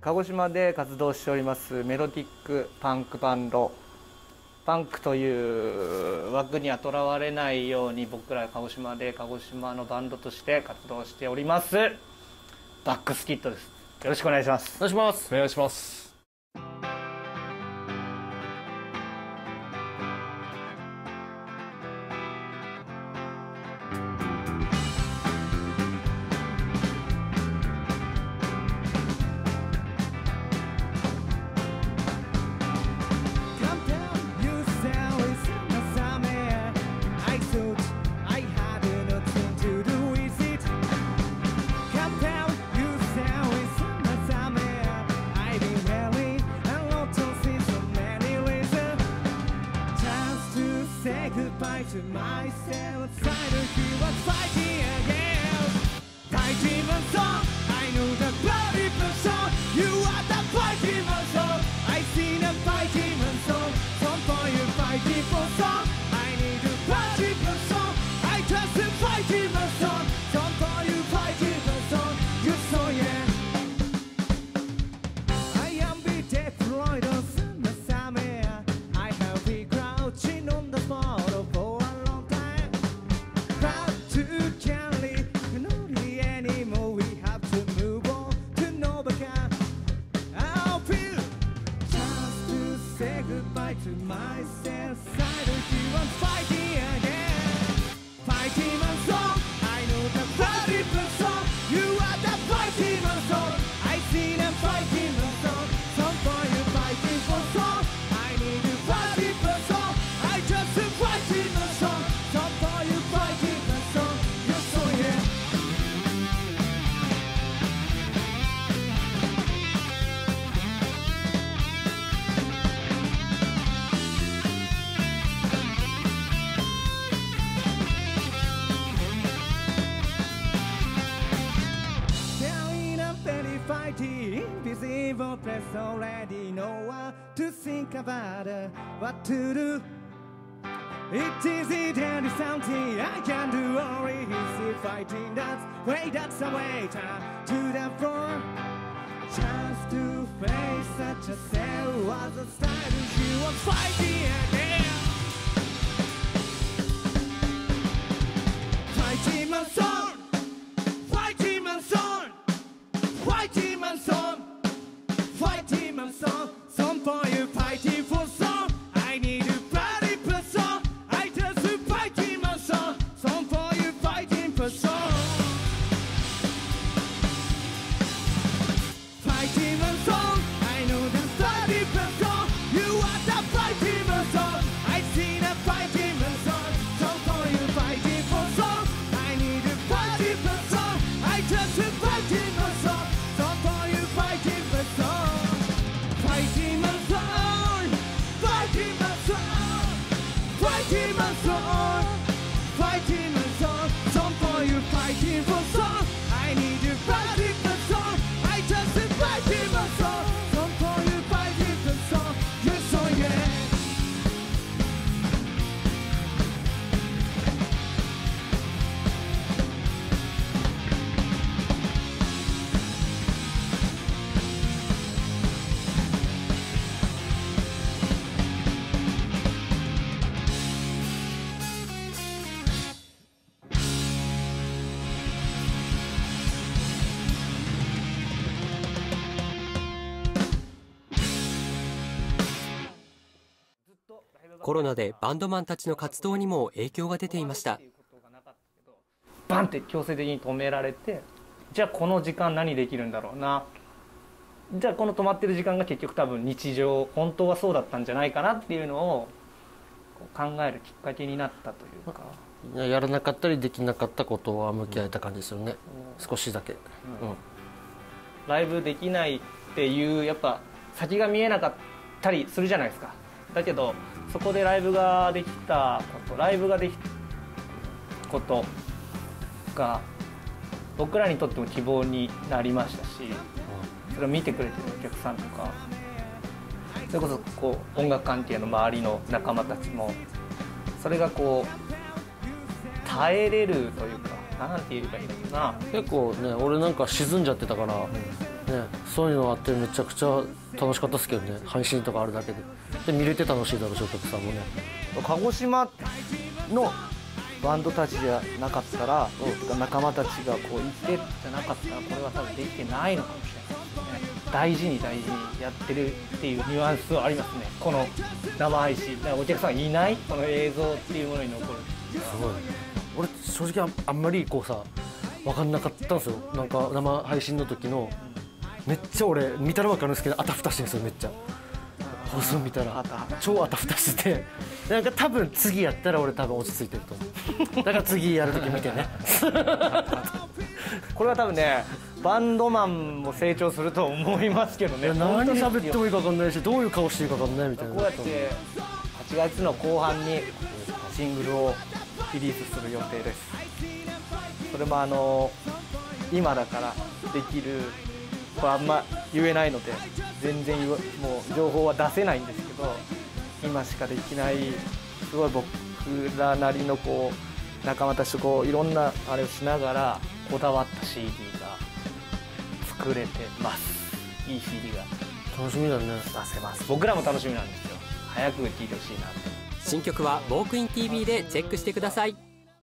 鹿児島で活動しておりますメロディックパンクバンド、パンクという枠にはとらわれないように僕ら鹿児島で鹿児島のバンドとして活動しておりますバックスキットです。よろしくお願いします。 お願いします。 お願いします。 Goodbye to myself, try to keep on fighting again. Fighting my soul, I know the bloody soul. You are the fighting my soul. I see the fighting my soul. Some for you fighting for soul. I need to fighting my soul. I just fighting my soul. Some for you fighting my soul. You saw yeah. I am be deployed on the summer. I have been crouching on the floor. Goodbye to myself, I don't keep on fighting again. Fighting my soul, I know the fighting my soul. You are the fighting my soul. I see them fighting my soul. Some for you fighting for soul. I need to fighting my soul. I just fighting my soul. Some for you fighting my soul. You're so yeah.Invisible place already know what to think about what to do. It is eternally something I can do. Only easy fighting that's way that's a way to the floor. Chance to face such a cell was a style you was fighting again. Fighting my soul, fighting my soul, fighting my soul. Fighting my soul, some for you fighting for soul. I need to fight for soul. I just fighting my soul, some for you fighting for soul. Fighting my soul, I know the fighting for soul. You are the fighting my soul. I see the fighting my soul, some for you fighting for soul. I need to fight for soul. I just fighting my soul, some for you fighting for soul. Fighting my soul, fighting my soul, fighting my soul, fighting my soul. Some for you fighting for soul. I need you fighting for soul. I just fighting my soul. Some for you fighting for soul. You're so yeah. コロナでバンドマンたちの活動にも影響が出ていました。 バンって強制的に止められて、じゃあこの時間何できるんだろうな、じゃあこの止まってる時間が結局多分日常本当はそうだったんじゃないかなっていうのを考えるきっかけになったというか、 やらなかったりできなかったことは向き合えた感じですよね、少しだけ、 ライブできないっていうやっぱ先が見えなかったりするじゃないですか。だけどそこでライブができたこと、ライブができたことが僕らにとっても希望になりましたし、それを見てくれてるお客さんとか、それこそこう音楽関係の周りの仲間たちもそれがこう耐えれるというか、なんて言えばいいのかな。 結構ね、俺なんか沈んじゃってたから、ね、 そういうのあってめちゃくちゃ楽しかったですけどね、配信とかあるだけで見れて楽しいだろうし、お客さんもね。 鹿児島のバンドたちじゃなかったら、仲間たちがこういてじゃなかったら、これは多分できてないのかもしれないですね。大事にやってるっていうニュアンスはありますね、この生配信。だからお客さんがいないこの映像っていうものに残る。 すごい。俺正直あんまりこうさ分かんなかったんですよ。なんか生配信の時のめっちゃ俺見たら分かるんですけど、あたふたしてるんですよ。めっちゃ放送見たら超あたふたしてて、なんか多分次やったら俺多分落ち着いてると思う。だから次やる時見てね。 これは多分ね、バンドマンも成長すると思いますけどね。 何喋ってもいいか分かんないし、どういう顔していいか分かんないみたいな。 こうやって8月の後半にシングルをリリースする予定です。それも今だからできる、これあんま言えないので全然もう情報は出せないんですけど、今しかできないすごい僕らなりのこう仲間たちとこういろんなあれをしながらこだわった CD が作れてます。いい CD が楽しみだね。 出せます。僕らも楽しみなんですよ。早く聴いてほしいなと。 新曲はウォークイン TV でチェックしてください。